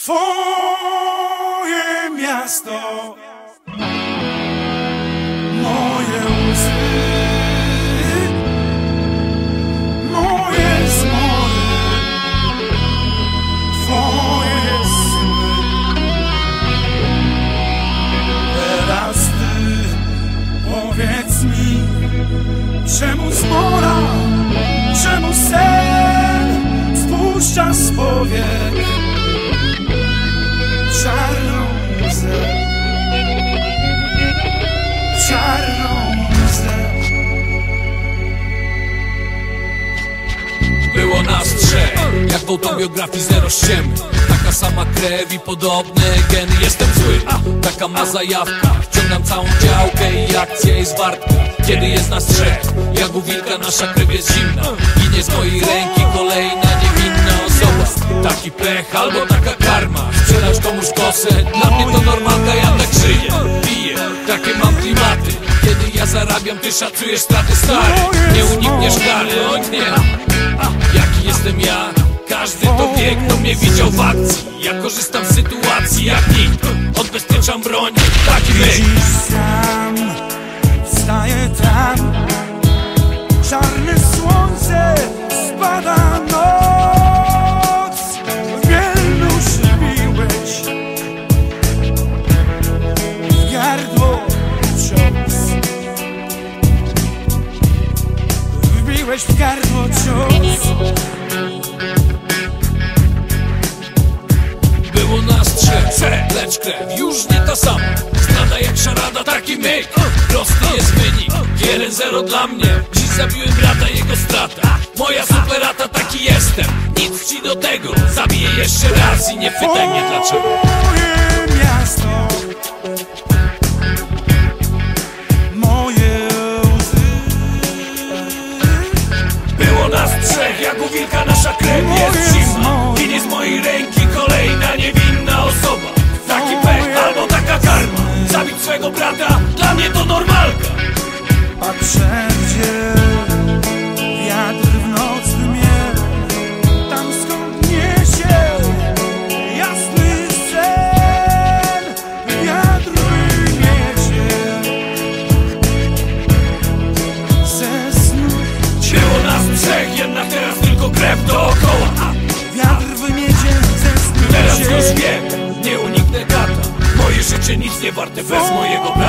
Twoje miasto, moje łzy, moje zmory, Twoje sny. Teraz Ty powiedz mi, czemu zmora, czemu sen spuszcza z powiek czarną łzę, czarną łzę. Było nas trzech, jak w autobiografii zero ściemy. Taka sama krew i podobne geny. Jestem zły, taka ma zajawka. Wciągam całą działkę i akcja jest wartka. Kiedy jest nas trzech, jak u wilka nasza krew jest zimna. Ginie z mojej ręki kolejna niewinna osoba. Taki pech albo taka karma. Sprzedać komuś kosę, dla mnie to normalka, ja tak żyję. Piję, takie mam klimaty. Kiedy ja zarabiam, ty szacujesz straty stare. Nie unikniesz kary, o nie. Jaki jestem ja? Każdy to wie, kto mnie widział w akcji. Ja korzystam z sytuacji jak nikt. Odbezpieczam broń, taki myk. Sam wstaje tam, czarne słońce, spada noc. W wielnusz wbiłeś w gardło cios, wbiłeś w gardło cios. Było nas trzech, lecz krew już nie ta sama. Strada jak szarada, taki myk. Prosty jest wynik, 1-0 dla mnie. Dziś zabiłem brata, jego strata. Moja superata, taki jestem. Nic ci do tego, zabiję jeszcze raz. I nie pytaj mnie dlaczego. Moje miasto, moje łzy. Było nas trzech, jak u wilka nasza krew jest zimna. Ginie z mojej ręki kolejna niewinna osoba. Taki pech albo taka karma. Zabić swego brata, dla mnie to normalka. A wszędzie wiatr w noc wymie, tam skąd niesie jasny sen. Wiatr wyniesie ze snu. Było nas trzech, jednak teraz tylko krew dookoła. Wiatr wymiezie ze snu. Teraz już wiem, nie uniknę kata. Moje życie nic nie warte bez mojego brata.